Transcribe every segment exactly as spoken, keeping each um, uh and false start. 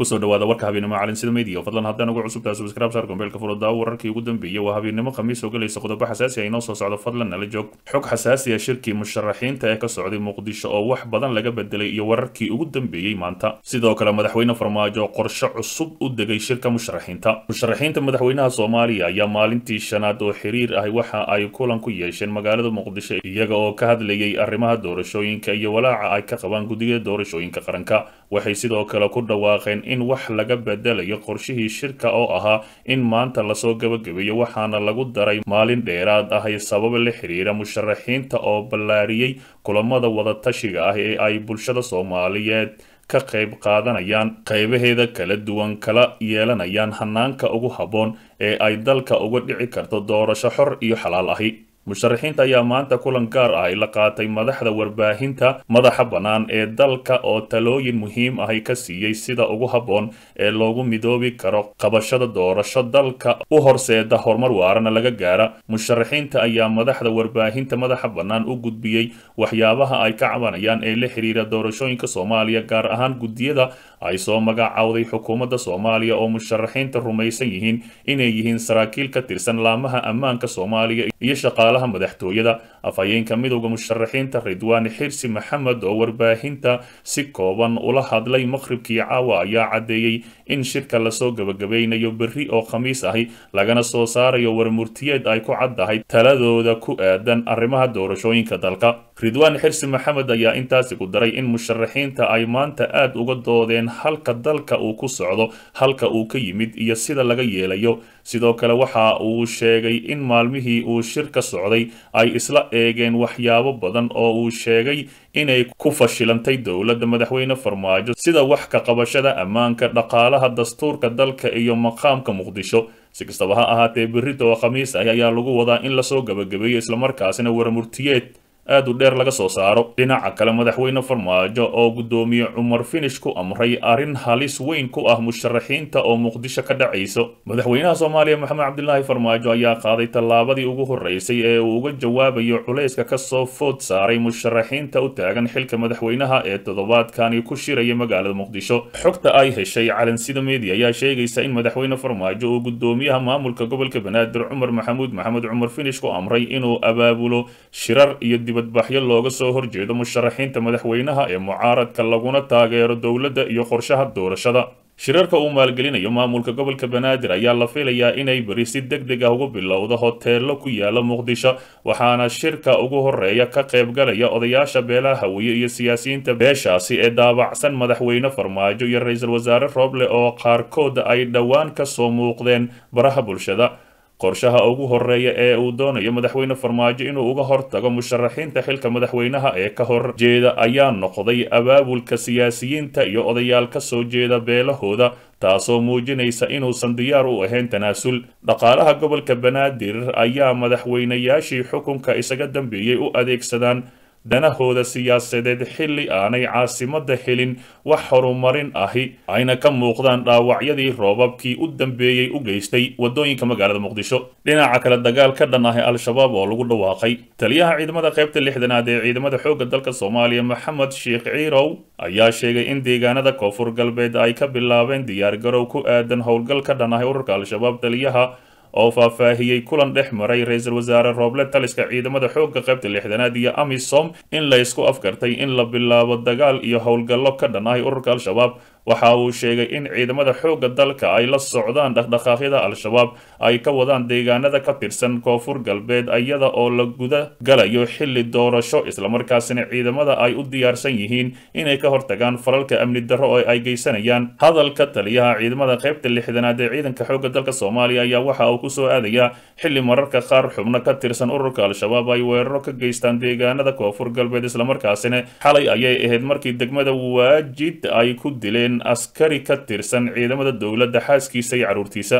kusoo dhawaada warka habeenimo caalin sida media fadlan haddaan ugu cusub tahay subscribe saar gombeelka furada wararkii ugu dambeeyay waa habeenimo khamiis oo galaysa qodobo xasaasi ah inoo soo socdo fadlan nala joog xog xasaasi ah shirkii musharaxiinta ee ka socday muqdisho oo wax badan laga bedelay iyo wararkii ugu dambeeyay maanta sidoo kale madaxweyne farmaajo qorshe cusub u degay shirka musharaxiinta musharaxiinta madaxweynaha Soomaaliya ayaa maalintii shanaad oo xiriir ah waxa ay kulan ku yeesheen magaalada muqdisho iyaga oo ka hadlayay arrimaha doorashooyinka iyo walaaca ay ka qabaan guddiga doorashooyinka qaranka waxay sidoo kale ku dhawaaqeen in wax laga bedelayo qorshihii shirka oo ahaa in maanta lasoo gabagabeeyo waxaana lagu daray maalin dheeraad ah sabab la xiriira musharaxiinta oo ballaariyay kulamada wada tashiga ah ee ay bulshada Soomaaliyeed ka qayb qaadanayaan qaybaheeda kala duwan kala yeelanayaan hanaanka ugu haboon ee ay dalka uga dhici karto doorasho xor iyo xalaal ahi musharaxiinta ayaa maanta kulan gaar ah la qaatay madaxda warbaahinta madaxa banaan ee dalka oo talooyin muhiim ah ka siiyay sida ugu haboon ee loogu midoobi karo qabashada doorasho dalka u horseeda horumar waarana laga gaara musharaxiinta ayaa madaxda warbaahinta madaxa banaan u gudbiyay waxyaabaha ay ka cabanayaan ee la xiriira doorashooyinka Soomaaliya gaar ahaan gudiyada ay soo magacawday xukuumadda Soomaaliya oo musharaxiinta rumaysan yihiin inay yihiin saraakiil ka tirsan laamaha ammaanka Soomaaliya iyo shaqaalaha madaxtooyada afhayeenka midowga musharaxiinta Ridwaan Xirsi Maxamed oo warbaahinta si kooban ula hadlay maqribkii caawa ayaa cadeeyay in shirka la soo gabagabeynayo berri oo khamiis ahi lagana soo saarayo warmurtiyeed ay ku caddahay taladooda ku aadan arrimaha doorashooyinka dalka Ridwaan Xirsi Maxamed ayaa intaasi ku daray in musharaxiinta ay maanta aad uga doodeen halka dalka uu ku socdo halka uu ka yimid iyo sida laga yeelayo sidoo kale waxa uu sheegay in maalmihii uu shirka socday ay isla eegeen waxyaabo badan oo uu sheegay inay ku fashilantay dowladda madaxweyne Farmaajo sida wax ka qabashada ammaanka dhaqaalaha dastuurka dalka iyo maqaamka Muqdisho si kastaba ha ahaatee berri oo khamiis ah ayaa lagu wadaa in la soo gabagabeeyo isla markaasina warmurtiyeed aad u dheer laga soo saaro dhinaca kale madaxweyne Farmaajo oo gudoomiye Cumar Finish ku amray arin halis weyn ku ah musharaxiinta oo Muqdisho ka dhacayso madaxweynaha Soomaaliya Maxamed Cabdullaahi Farmaajo ayaa qaaday tallaabadii ugu horeysay ee uu uga jawaabayo culayska ka soo food saaray musharaxiinta u taagan xilka madaxweynaha ee toddobaadkan ku shiraya magaalada Muqdisho xogta ay heshay calan sida media ayaa sheegaysa in madaxweyne Farmaajo uu gudoomiyaha maamulka gobolka Banaadir Cumar Maxamuud Maxamed Cumar Finish ku amray inuu abaabulo shirar iyo badbaxyo looga soo horjeedo musharaxiinta madaxweynaha ee mucaaradka laguna taageero dowladda iyo qorshaha doorashada shirarka uu maalgelinayo maamulka gobolka Banaadir ayaa la filayaa inay bari si degdeg ah ugu bilowdo hoteelo ku yaala Muqdisho waxaana shirka ugu horeeya ka qayb galaya odayaasha beelaha Hawiye iyo siyaasiyiinta beeshaasi ee daabacsan madaxweyne Farmaajo iyo ra'iisul wasaare Roble oo qaarkood ay dhawaan ka soo muuqdeen baraha bulshada qorshaha ugu horeeya ee uu doonayo madaxweyne Farmaajo inuu uga hortago musharaxiinta xilka madaxweynaha ee ka hor jeeda ayaa noqday abaabulka siyaasiyiinta iyo odayaal ka soo jeeda beelahooda taasoo muujinaysa inuusan diyaar u ahayn tanaasul dhaqaalaha gobolka Banaadir ayaa madaxweynayaashii xukunka isaga dambeeyay u adeegsadaan danahooda siyaasadeed xilli aanay caasimadda helin wax horumarin ahi ayna ka muuqdaan dhaawacyadii roobabkii u dambeeyay u geystay wadooyinka magaalada Muqdisho dhinaca kale dagaal ka dhan ah al-shabaab oo lagu dhawaaqay taliyaha ciidamada qaybta lixdanaad ee ciidamada xoogga dalka Soomaaliya Maxamed Sheekh Ciirow ayaa sheegay in deegaanada koonfur galbeed ay ka bilaabeen diyaar garow ku aadan howlgal ka dhan ah ururka al-shabaab taliyaha oo faahfaahiyay kulan dhex maray ra'iisul wasaare Roble taliska ciidamada xoogga qaybta lixdanaad iyo AMISOM in la isku afkartay in la bilaabo dagaal iyo howlgallo ka dhan ah ururka al-shabaab waxa uu sheegay in ciidamada xoogga dalka ay la socdaan dhaqdhaqaaqyada al-shabaab ay ka wadaan deegaanada ka tirsan koonfur galbeed iyada oo la guda galayo xilli doorasho isla markaasina ciidamada ay u diyaarsan yihiin inay ka hortagaan falalka amni darro oo ay geysanayaan hadalka taliyaha ciidamada qaybta lixdanaad ee ciidanka xoogga dalka Soomaaliya ayaa waxa uu ku soo aadaya xilli mararka qaar xubno ka tirsan ururka al-shabaab ay weeraro ka geystaan deegaanada koonfur galbeed isla markaasina xalay ayay ahayd markii degmada Waajid ay ku dileen askari ka tirsan ciidamada dowladda xaaskiisa iyo caruurtiisa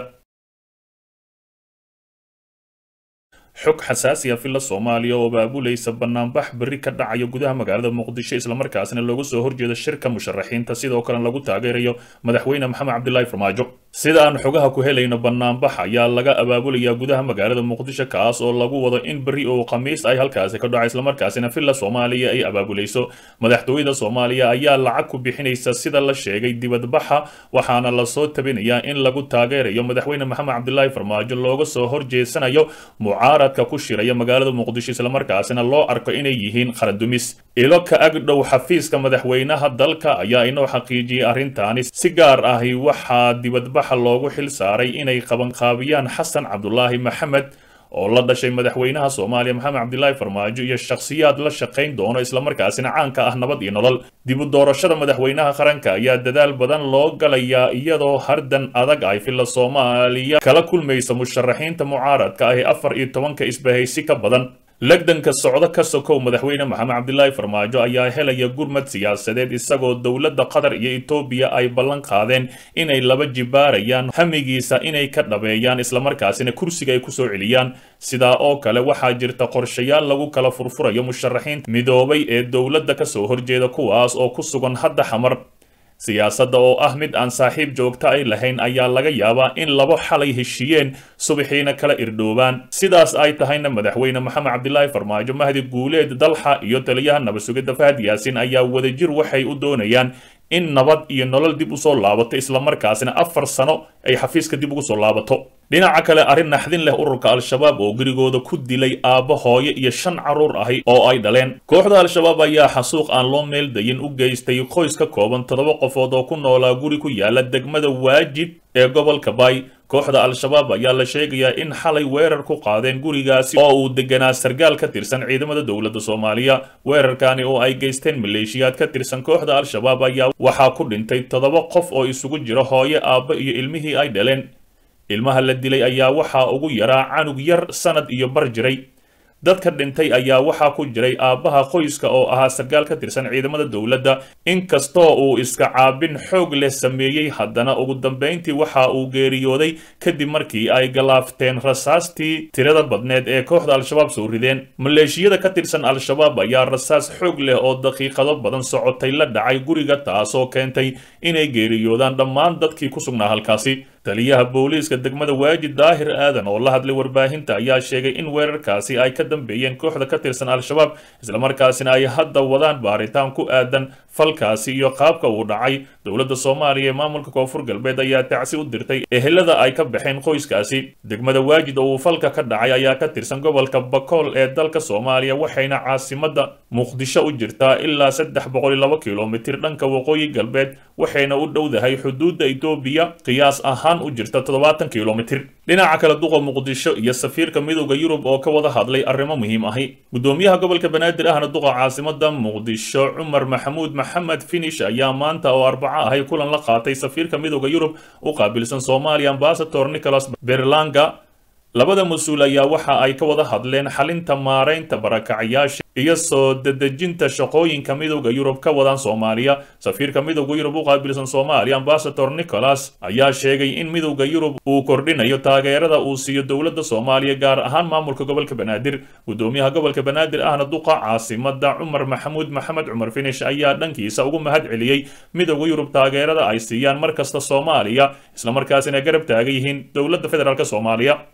xog xasaasi ah filla Soomaaliya oo baabulaysa banaanbax berri ka dhacaya gudaha magaalada Muqdisho isla markaasina loogu soo horjeedo shirka musharaxiinta sidoo kale lagu taageerayo madaxweyne Maxamed Cabdullaahi Farmaajo sida aan xogaha ku helayno banaanbax ayaa laga abaabulayaa gudaha magaalada muqdisho kaas oo lagu wado in beri oo khamiis ay halkaasi ka dhaco islamarkaasina villa soomaaliya ay abaabulayso madaxtooyada soomaaliya ayaa lacag ku bixinaysa sida la sheegay dibadbaxa waxaana lasoo tabinayaa in lagu taageerayo madaxweyne maxamed cabdilaahi farmaajo looga soo horjeesanayo mucaaradka ku shiraya magaalada muqdisho islamarkaasina loo arko inay yihiin qarandumis ilo ka agdhow xafiiska madaxweynaha dalka ayaa inoo xaqiijiyay arrintaani si gaar ahi waxaa dibadbaxa loogu xil saaray inay qabanqaabiyaan xasan cabdulaahi maxamed oo la dhashay madaxweynaha soomaaliya maxamed cabdilaahi farmaajo iyo shakhsiyaad la shaqayn doono islamarkaasina caanka ah nabad iyo nolol dib u doorashada madaxweynaha qaranka ayaa dadaal badan loo galayaa iyadoo hardan adag ay villa soomaaliya kala kulmaysa musharaxiinta mucaaradka ah ee afar iyo tobanka isbahaysi ka badan legdanka socdo ka sokow madaxweyne maxamed cabdilaahi farmaajo ayaa helaya gurmad siyaasadeed isagoo dowladda qatar iyo etoobiya ay ballan qaadeen inay laba jibaarayaan hamigiisa inay ka dhabeeyaan islamarkaasina kursiga ay kusoo celiyaan sidaa oo kale waxaa jirta qorshayaal lagu kala furfurayo musharaxiinta midoobay ee dowladda kasoo horjeeda kuwaas oo ku sugan hadda xamar siyaasadda oo ah mid aan saaxiib joogta ay lahayn ayaa laga yaabaa in labo xalay heshiiyeen subaxiina kala irdhoobaan sidaas ay tahayna madaxweyne maxamed cabdilaahi farmaajo mahdi guuleed dalxa iyo taliyaha nabadsugidda fahad yaasin ayaa wadajir waxay u doonayaan in nabad iyo nolol dib u soo laabato islamarkaasina afar sano ay xafiiska dib ugu soo laabato dhinaca kale arrin naxdin leh ururka al-shabaab oo gurigooda ku dilay aabbo hooyo iyo shan carruur ahi oo ay dhaleen kooxda al-shabaab ayaa xasuuq aan loo meeldayin u geystay qoys ka kooban toddoba qofood oo ku noolaa guri ku yaala degmada waajid ee gobolka bay kooxda al-shabaab ayaa la sheegayaa in xalay weerar ku qaadeen gurigaasi oo uu deganaa sargaal ka tirsan ciidamada dowladda soomaaliya weerarkani oo ay geysteen maleeshiyaad ka tirsan kooxda al-shabaab ayaa waxaa ku dhintay toddoba qof oo isugu jira hooyo aabbo iyo ilmihii ay dhaleen ilmaha la dilay ayaa waxaa ugu yaraa canug yar sanad iyo bar jiray dadka dhintay ayaa waxaa ku jiray aabbaha qoyska oo ahaa sargaal ka tirsan ciidamada dowladda inkastoo uu iska caabin xoog leh sameeyey haddana ugu dambayntii waxa uu geeriyooday kadib markii ay galaafteen rasaastii tirada badneed ee kooxda al-shabaab soo rideen maleeshiyada ka tirsan al-shabaab ayaa rasaas xoog leh oo daqiiqado badan socotay la dhacay guriga taasoo keentay inay geeriyoodaan dhammaan dadkii ku sugnaa halkaasi taliyaha booliiska degmada waajid daahir aadan oo la hadlay warbaahinta ayaa sheegay in weerarkaasi ay ka dambeeyeen kooxda ka tirsan al-shabaab islamarkaasina ay hadda wadaan baaritaan ku aadan falkaasi iyo qaabka uu dhacay dowladda soomaaliya ee maamulka koonfur galbeed ayaa tacsi u dirtay ehelada ay ka baxeen qoyskaasi degmada waajid oo uu falka ka dhacay ayaa ka tirsan gobolka bakool ee dalka soomaaliya waxayna caasimadda muqdisho u jirtaa ilaa saddex boqol iyo laba kilomitir dhanka waqooyi galbeed waxayna u dhowdahay xuduudda etoobiya qiyaas ahaan u jirta toddobaatan kilomitir dhinaca kale duqa muqdisho iyo safiirka midowda yurub oo ka wada hadlay arrimo muhiim ahi gudoomiyaha gobolka banaadir ahna duqa caasimada muqdisho cumar maxamuud maxamed finish ayaa maanta oo arbaco ahay kulan la qaatay safiirka midowda yurub u qaabilsan soomaaliya ambasador nicholas berlanga labada mas-uul ayaa waxa ay ka wada hadleen xalinta maaraynta barakacayaasha iyo soo dedejinta shaqooyinka midowda yurub ka wadaan soomaaliya safiirka midowda yurub u qaabilsan soomaaliya ambasador nicholas ayaa sheegay in midowda yurub uu kordhinayo taageerada uu siiyo dowladda soomaaliya gaar ahaan maamulka gobolka banaadir gudoomiyaha gobolka banaadir ahna duqa caasimada cumar maxamuud maxamed cumar finish ayaa dhankiisa ugu mahad celiyey midowda yurub taageerada ay siiyaan markasta soomaaliya islamarkaasina garab taagan yihiin dowladda federaalk soomaaliya